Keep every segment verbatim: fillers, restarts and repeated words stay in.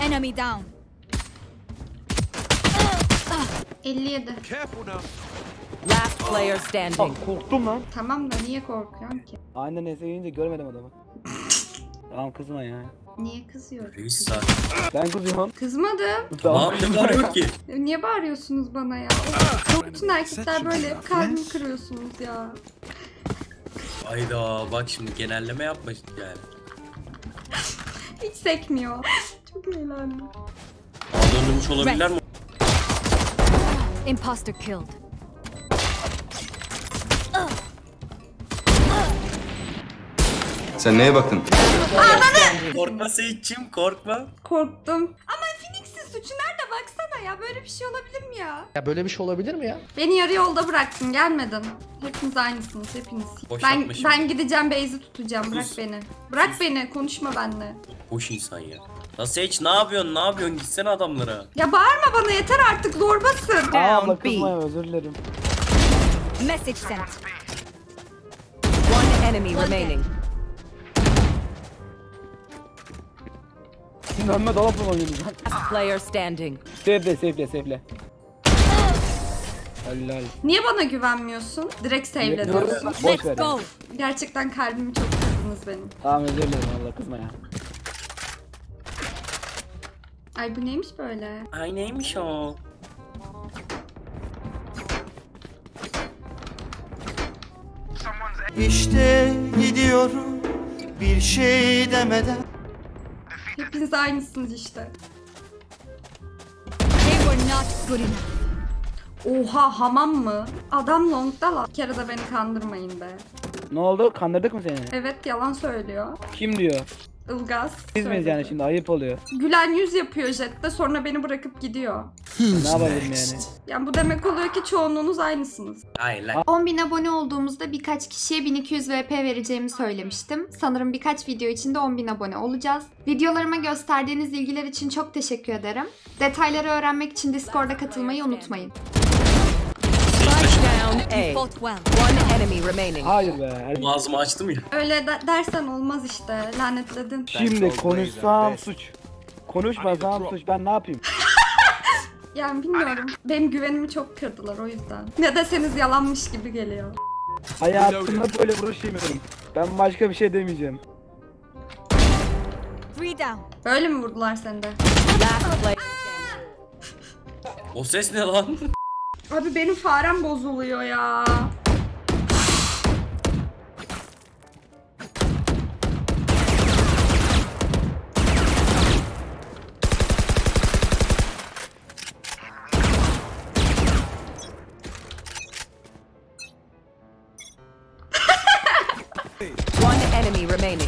Enemy down. elli yedi. Last player standing. Ah, korktum lan. Tamam da niye korkuyorsun ki? Aynen neyse yiyince görmedim adamı. Tamam kızma ya. Niye kızıyorsun? Reis saat. Ben kızıyorum. Kızmadım. Tamam ne var yok ki. Niye bağırıyorsunuz bana ya? Bütün erkekler böyle kalbimi kırıyorsunuz ya. Hayda bak şimdi genelleme yapma yani. Hiç sekmiyor. Çok eğlendim. Aa döndürmüş olabilirler mi? Imposter killed. Sen neye baktın? Korkma Seyitçim korkma. Korktum. Ama Phoenix'in suçu nerede baksana ya. Böyle bir şey olabilir mi ya? Ya böyle bir şey olabilir mi ya? Beni yarı yolda bıraktın, gelmedin. Hepiniz aynısınız, hepiniz. Boş Ben yapma şimdi. ben gideceğim, Beyzi tutacağım. Bırak Sus. beni. Bırak Sus. beni, konuşma benimle. Boş insan ya. La Seyit ne yapıyorsun ne yapıyorsun gitsene adamlara. Ya bağırma bana yeter artık, zorbasın. Aa abla Down B. kızma ya, özür dilerim. Message sent. One enemy remaining. Şimdi önüme dolap mı oynuyorsun lan? Last player standing. Sevle sevle sevle. Helal. Niye bana güvenmiyorsun? Direkt save'le diyorsun. Boş Let's ver ya. go. Gerçekten kalbimi çok kırdınız benim. Tamam özür dilerim abla kızma ya. Ay bu neymiş böyle? Ay neymiş o? İşte gidiyorum bir şey demeden. Hepiniz aynısınız işte. They were not good enough. Oha, hamam mı? Adam longda la. Bir kere de beni kandırmayın be. Ne oldu? Kandırdık mı seni? Evet, yalan söylüyor. Kim diyor? Ilgaz. Biz miyiz yani şimdi? Ayıp oluyor. Gülen yüz yapıyor jette, sonra beni bırakıp gidiyor. Ne yapabilirim yani? Yani bu demek oluyor ki çoğunluğunuz aynısınız. Hayır lan. on bin abone olduğumuzda birkaç kişiye bin iki yüz V P vereceğimi söylemiştim. Sanırım birkaç video içinde on bin abone olacağız. Videolarıma gösterdiğiniz ilgiler için çok teşekkür ederim. Detayları öğrenmek için Discord'a katılmayı unutmayın. Down A. Fought well. One enemy remaining. Hayır be. Ağzımı açtım ya. Öyle de- dersen olmaz işte. Lanetledin. Şimdi konuşsam suç. Konuşmasam suç. Ben ne yapayım? Yani bilmiyorum. Benim güvenimi çok kırdılar o yüzden. Ne deseniz yalanmış gibi geliyor. Hayatımda böyle vuruş yemiyorum. Ben başka bir şey demeyeceğim. Three down. Böyle mi vurdular seni de? Last player. O ses ne lan? Abi benim farem bozuluyor ya. One enemy remaining.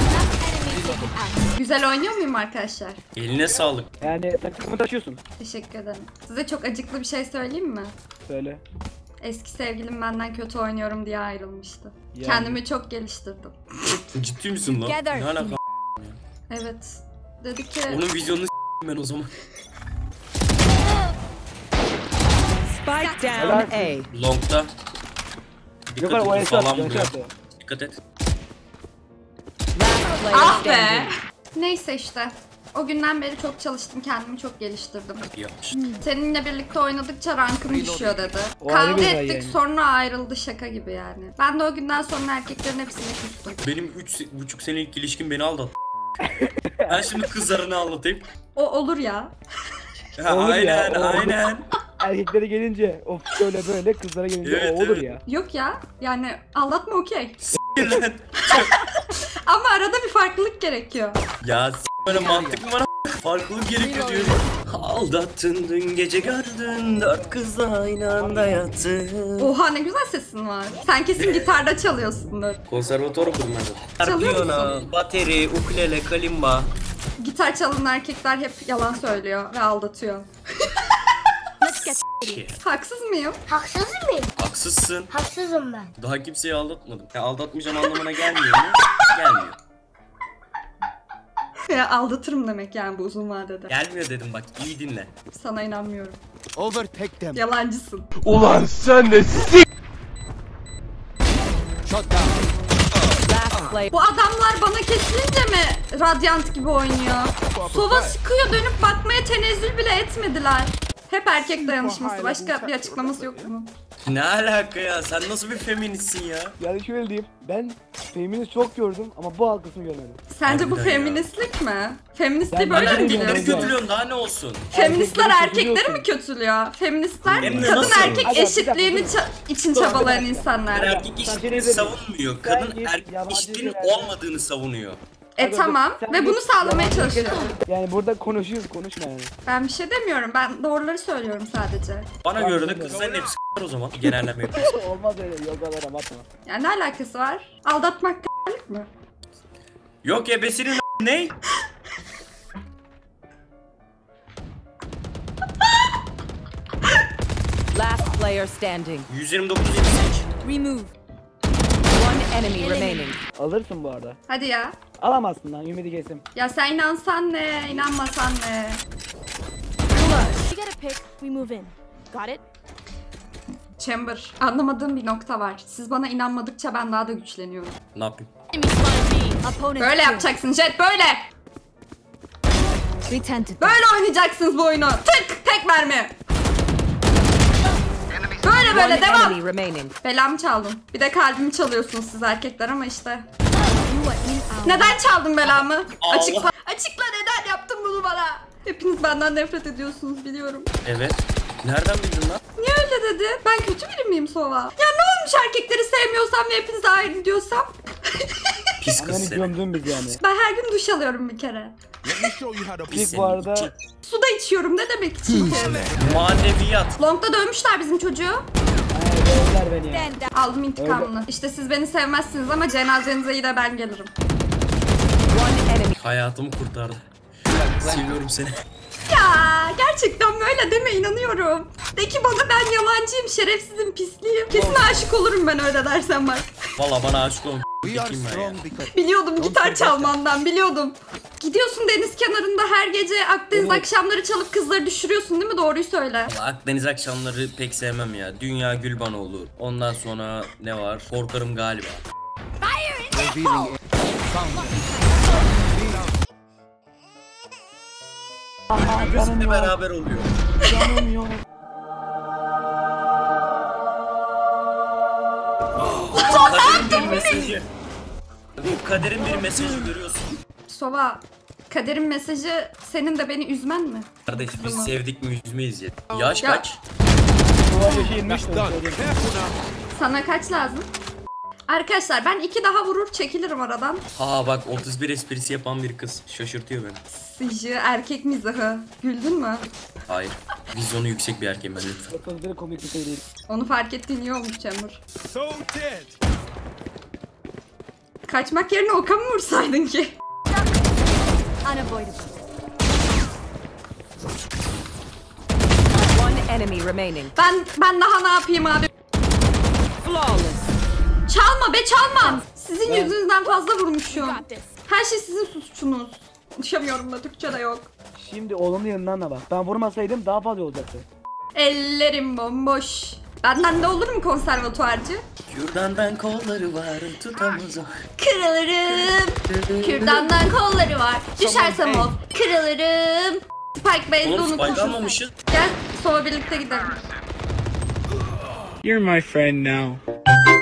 Güzel oynuyor muyum arkadaşlar? Eline sağlık. Yani takımı taşıyorsun. Teşekkür ederim. Size çok acıklı bir şey söyleyeyim mi? Söyle. Eski sevgilim benden kötü oynuyorum diye ayrılmıştı. Yani. Kendimi çok geliştirdim. Ciddi misin lan? Together. Ne alaka? Evet. Dedi ki Onun vizyonunu s**eyim ben o zaman. Spike down Helal. A. Long'da. Yok Dikkat abi o edin esat. falan Yok vuruyor. esat. Dikkat et. Last player ah be. standing. Neyse işte. O günden beri çok çalıştım, kendimi çok geliştirdim. İyi yapmış. Seninle birlikte oynadıkça rankım düşüyor dedi. O ayrı Kavga bir olay ettik yani. sonra ayrıldı, şaka gibi yani. Ben de o günden sonra erkeklerin hepsini küstüm. Benim üç buçuk senelik ilişkim beni aldattı. Ben şimdi kızlarını anlatayım. O olur ya. Ha, Olur aynen ya, olur. aynen. Erkeklere gelince of şöyle böyle, kızlara gelince Evet, o olur evet. ya. Yok ya, yani aldatma okey. Lan. Ama arada bir farklılık gerekiyor. Ya s*** böyle mantık mı var? Farklılık gerekiyor diyor. Aldattın dün gece gördün dört kızla aynı anda yattın. Oha ne güzel sesin var. Sen kesin gitarda çalıyorsundur. Konservatuvar okudum ben de. Çalıyor musun? Piyano, bateri, ukulele, kalimba. Gitar çalan erkekler hep yalan söylüyor ve aldatıyor. Let's get Haksız mıyım? Haksız mıyım? Haksızsın. Haksızım ben. Daha kimseyi aldatmadım. Ya aldatmayacağım anlamına gelmiyor mu? Gelmiyor. Ya aldatırım demek yani bu uzun vadede. Gelmiyor dedim bak iyi dinle. Sana inanmıyorum. Overtake them. Yalancısın. Ulan sen de s***. Shut down. Last player. Bu adamlar bana kesilince mi Radiant gibi oynuyor? Sova sıkıyor, dönüp bakmaya tenezzül bile etmediler. Hep erkek dayanışması. Başka bir açıklaması yok bunun. Ne alaka ya? Sen nasıl bir feministsin ya? Yani şöyle diyeyim. Ben feminist çok gördüm ama bu halkasını görmedim. Sence bu Harbiden ya. feministlik mi? Feministliği Ben böyle mi erkekleri biliyorsun? Erkekleri kötülüyorsun daha ne olsun? Feministler Erkekleri erkekleri mi kötülüyorsun. kötülüyor? Feministler Hem de kadın nasıl? erkek Hadi, bir dakika, eşitliğini dur. ça- için Dur, bir çabalayan dakika. insanlar. Erkek Sen eşitliğini seni savunmuyor. Sen Kadın git, erkek yabancı eşitliğinin ülkelerde- olmadığını savunuyor. E Hadi, tamam sen ve bunu git, sağlamaya yabancı çalışıyor. ülkelerde- Yani burada konuşuyoruz, konuşma yani. Ben bir şey demiyorum. Ben doğruları söylüyorum sadece. Bana Ben göre de bilmiyorum. kızların hepsi o zaman. Genelleme yapıyorsun. Olmaz öyle, yok kadar abartma. Yani ne alakası var? Aldatmak k***lik mi? Yok ebesinin ne? Last player standing. yüz yirmi dokuz yetmiş sekiz. Remove. One enemy remaining. Alırsın bu arada. Hadi ya. Alamazsın lan, ümidi kesim. Ya sen inansan ne, inanmasan ne? You get a pick, we move in. Got it? Chamber. Anlamadığım bir nokta var. Siz bana inanmadıkça ben daha da güçleniyorum. Ne yapayım? Enemy spotted B. Opponent Böyle kill. yapacaksın Jet, böyle. We tented. Böyle oynayacaksınız bu oyunu. Tık, tek mermi. Böyle böyle One devam. enemy remaining. Belamı çaldım. Bir de kalbimi çalıyorsunuz siz erkekler ama işte. You what in our Neden çaldın belamı? Allah. Açıkla. Açıkla neden yaptın bunu bana? Hepiniz benden nefret ediyorsunuz biliyorum. Evet. Nereden bildin lan? Niye öyle dedi? Ben kötü biri miyim Sova? Ya ne olmuş erkekleri sevmiyorsam ve hepiniz aynı diyorsam? Pis kız Yani seni. gömdün biz yani. Ben her gün duş alıyorum bir kere. Pis İlk seni. bu arada Su da içiyorum ne demek için? Maneviyat. Long'da dövmüşler bizim çocuğu. aynen beni yani. Aldım intikamını. İşte siz beni sevmezsiniz ama cenazenize yine ben gelirim. One enemy. Hayatımı kurtardı. Seviyorum seni. Ya gerçekten böyle deme inanıyorum. De ki bana ben yalancıyım, şerefsizim, pisliyim. Kesin aşık olurum ben öyle dersen bak. Valla bana aşık olun. We are Bakayım ben ya. strong because Biliyordum gitar çalmandan biliyordum. Gidiyorsun deniz kenarında her gece Akdeniz akşamları çalıp kızları düşürüyorsun değil mi? Doğruyu söyle. Valla Akdeniz akşamları pek sevmem ya. Dünya gül bana olur. Ondan sonra ne var? Korkarım galiba. revealing Hepsi beraber oluyor. Canım yok. Kaderin bir mesajı. Kaderin bir mesajı görüyorsun. Sova, kaderin mesajı senin de beni üzmen mi? Kardeş biz sevdik mi yüzmeyiz ya. Yaş Ya. kaç? Bu yaşı inmiş. Sana kaç lazım? Arkadaşlar ben iki daha vurur çekilirim aradan. Ha bak otuz bir esprisi yapan bir kız. Şaşırtıyor beni. Sıcı erkek mizahı. Güldün mü? Hayır. Vizyonu yüksek bir erkeğim ben lütfen. Otuz bir komik bir şey değil. Onu fark ettiğin iyi olmuş Chamber. Kaçmak yerine oka mı vursaydın ki? Unavoidable. One enemy remaining. Ben ben daha ne yapayım abi? Flawless. Çalma be çalma. Sizin yüzünüzden fazla vurmuşum. Got this. Her şey sizin suçunuz. Konuşamıyorum da Türkçe de yok. Şimdi oğlunun yanından da bak. Ben vurmasaydım daha fazla olacaktı. Ellerim bomboş. Benden de olur mu konservatuarcı? Kürdandan kolları var tutamaz o. Kırılırım. Kürdandan kolları var. Düşersem ol. Kırılırım. Spike Base'de Oğlum spike unutmuşum. almamışız. Gel Sova birlikte gidelim. You're my friend now.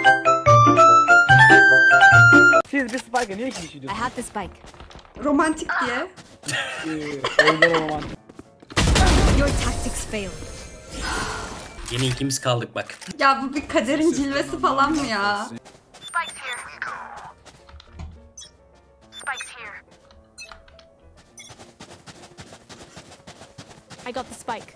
Siz bir Spike'a niye iki kişi I diyorsunuz? have the spike. Romantik diye. Ee, oyunlar olmaman. Your tactics failed. Yine ikimiz kaldık bak. Ya bu bir kaderin cilvesi falan mı ya? Spike's here. Spike's here. I got the spike.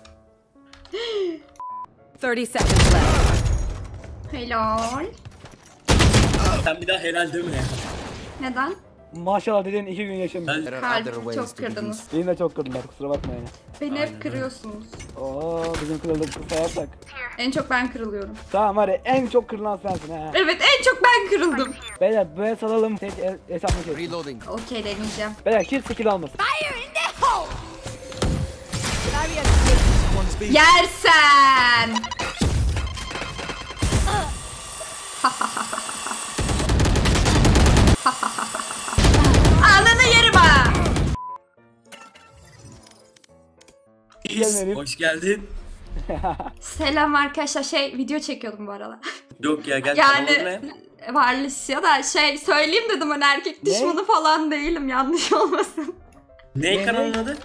thirty seconds left. Helal. Sen bir daha helal deme ya. Neden? Maşallah dediğin iki gün yaşamış. Ben- there are other Kalbimi ways çok to do kırdınız. this. Beni de çok kırdılar, kusura bakmayın. Beni Aynen hep kırıyorsunuz. Oo, bizim kırıldık kısa yapsak. En çok ben kırılıyorum. Tamam hadi en çok kırılan sensin ha. Evet en çok ben kırıldım. Beyler böyle salalım tek el- hesabını kes. Reloading. Okey deneyeceğim. Beyler kim skill almasın. Yersen. Ananı yerim ha. Gelmedim. Hoş geldin. Selam arkadaşlar, şey video çekiyordum bu arada. Yok ya gel. Yani Varlısya da şey söyleyeyim dedim, hani erkek düşmanı falan değilim, yanlış olmasın. Ne kanalın adı?